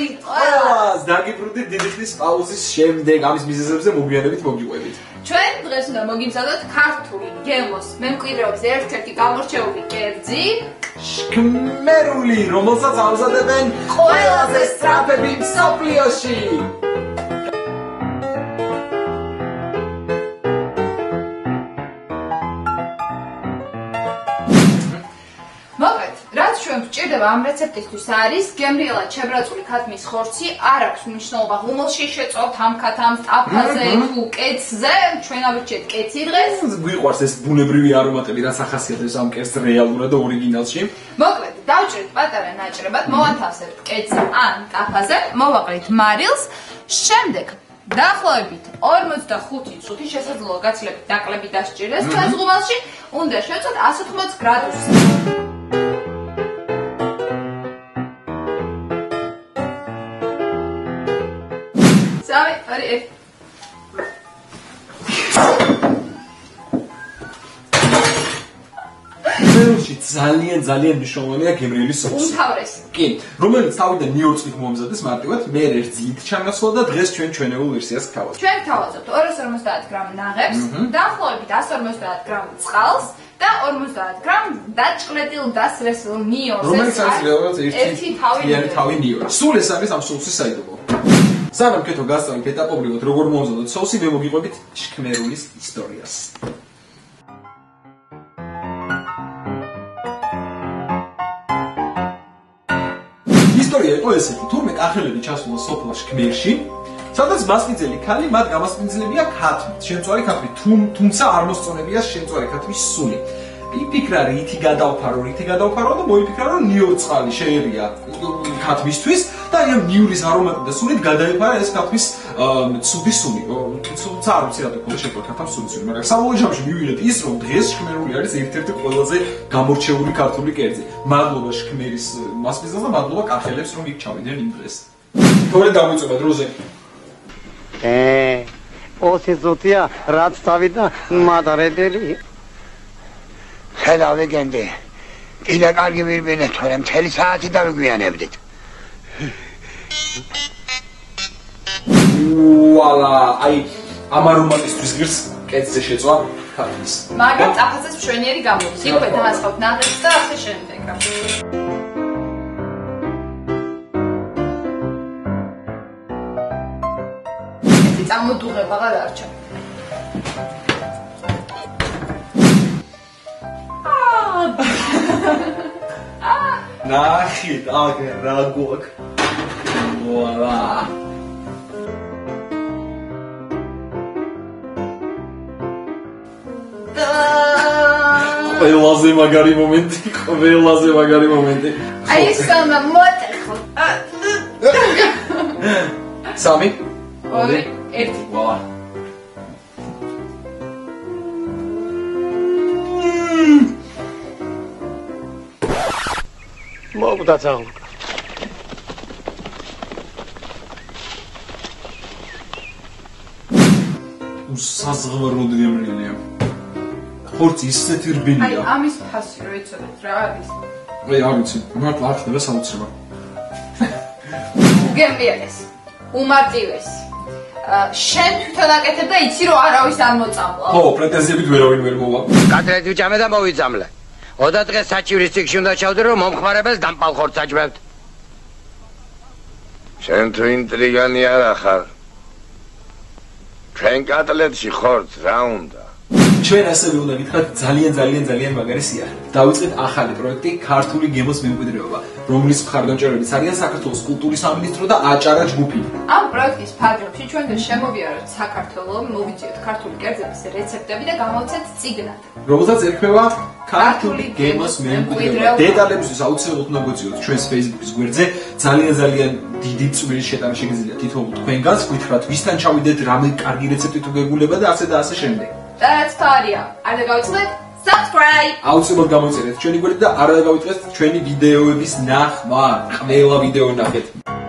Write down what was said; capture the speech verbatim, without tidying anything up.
მოგესალმებით ყველას. დაგიბრუნდით დიდი ხნის პაუზის შემდეგ ამის მიზეზებზე მოგვიანებით მოგიყვებით. ჩვენ დღეს უნდა მოგიმზადოთ ქართული გემოს მემკვიდრეობის ერთ-ერთი გამორჩეული კერძი შქმერული, რომელსაც ამზადებენ ყველაზე სწრაფები მსოფლიოში. ჩვენ გვჭირდება ამ რეცეპტისთვის არის გემრიელად შებრაწული ქათმის ხორცი, არ აქვს მნიშვნელობა ღუმელში შეწოვთ ამ ქათამს, ტაფაზე თუ კეცზე, ჩვენ ავირჩიეთ კეცი დღეს. გვიყვარს ეს ბუნებრივი არომატები, რაც ახასიათებს ამ კეცს რეალურად და ორიგინალში. მოკლედ, დავჭერთ პატარა ნაჭრებად, მოვათავსებთ კეცს ან ტაფაზე, მოვაყრით მარილს, შემდეგ დაახლოებით ორმოცდახუთი წუთი შესაძლოა გაცილებით ნაკლები დასჭირდეს თქვენს ღუმელში, უნდა შევწოთ εκατს ოთხმოცი გრადუსზე. Sabe, ari ek. მეროში ძალიან ძალიან მნიშვნელოვანია გემრიელის სოუსი. უმთავრესი. კი, რომელიც თავიდან ნიუ-იორკ წლით მომზადეს მარტივად, მე ერთ ძილით ჩამოსვლა და დღეს ჩვენ ჩვენებულ ვერსიას გთავაზობთ. ჩვენ გთავაზობთ ორას ორმოცდაათ გრამ ნაღებს, დაახლოებით εκατს ორმოცდაათ გრამ წყალს და ორმოცდაათ გრამ დაჭყლეტილ დასრესილ ნიორს. რომელიც არის რეალურად ერთი თავი ნიორს. სულ ეს არის ამ სოუსის საიდუმლო. სანამ კეთო გასწავლით ეტაპობრივად როგორ მომზადოთ სოუსი, მე მოგიყვებით შქმერულის ისტორიას. ისტორია იყო ესეთი: თურმე კახელები ჩასულა სოფელ შქმერში, სადაც მასპინძელი ქალი მათ გამასპინძლებია ქათმით, შემწვარი ქათმით, თუმცა არ მოსწონებია შემწვარი ქათმის სული. იფიქრა რითი გადავფარო, რითი გადავფარო და მოიფიქრა რომ ნიო წყალი შეერია ქათმისთვის და ამ ნიურის არომატი და სულით გადაიფარა ეს ქათმის ცუდი სული. თუმცა არ ვიცი რატო ხოლმე შეკვეთა ქათმის სული, მაგრამ საბოლოო ჯამში მივიღეთ ის რომ დღეს შქმერული არის ერთ-ერთი ყველაზე გამორჩეული ქართული კერძი. მადლობა შქმერის მასპინძელს და მადლობა კახელებს რომ იქ ჩავიდნენ იმ დღეს. თორე დავიწობა დროზე. ე ოცი ზუთია რაც თავიდა მადარებელი. Hello, weekend. Ida კარგი ვირბინეთ, თორე მთელი საათი დავიგვიანებდით. Voila, აი ამ არომატისთვის ღირს კეცზე შეწვა ქათმის. მაგრამ ტაფაზეც მშვენიერი გამოდის. იქვე დაასხავთ ნაღებს და ასე შემდეგ. ეს წამოდუღება აღარ არჩა. ნახეთ, აგე რა გვაქვს. Voila. ყველაზე მაგარი მომენტი, ყველაზე მაგარი მომენტი. აი ეს სამა მოტეხო. სამი, ორი, ერთი. Voila. მოგდაცალ. უსაზღვაროდ გემრიელია. ხორცი ისეთი რბილია. აი ამის ფასი რო იცოდეთ რა არის? აი არ ვიცი, მართლა არ ხდება საოცრება. უგემრიელეს. უმარტივესი. შენ თვითონ აკეთებ და იცი რომ არავის არ მოწამლა. ხო, პრეტენზიებით ვერავინ ვერ მოვა. კატრეთ ვიჭამე და მოვიძამლე. ოდა დღეს საჭირის ციკში უნდა ჩავდე რომ მომხმარებელს დამპალ ხორცს აჭმევთ. შენ თუ ინტრიგანი არ ახარ. ჩვენ კატლეტში ხორცს რა უნდა? ჩვენ ასევე უნდა გითხრათ ძალიან ძალიან ძალიან მაგარი სიახლე. დავიწყეთ ახალი პროექტი ქართული გემოს მემკვიდრეობა, რომლის მხარდამჭერებიც არიან საქართველოს კულტურის სამინისტრო და აჭარა ჯგუფი. ამ პროექტის ფარგლებში ჩვენ შემოვიარეთ საქართველო, მოვიძიოთ ქართული კერძების რეცეპტები და გამოვცეთ წიგნად. რომელსაც ერქმევა ქართული გემოს მემკვიდრეობა. დეტალებისთვის აუცილებლად უნდა გვეწიოთ ჩვენს Facebook-ის გვერდზე. ძალიან ძალიან დიდი წვრილი შეტანა შეგიძლიათ თითოეულ თქვენგანს, გითხრათ ვისთან ჩავიდეთ, რამე კარგი რეცეპტი თუ გეგულება და ასე და ასე შემდეგ. და რაც თარია, არ დაგავიწყდეთ subscribe. აუცილებლად გამოიწერეთ ჩვენი გვერდი და არ დაგავიწყეთ ჩვენი ვიდეოების ნახვა. ყველა ვიდეო ნახეთ.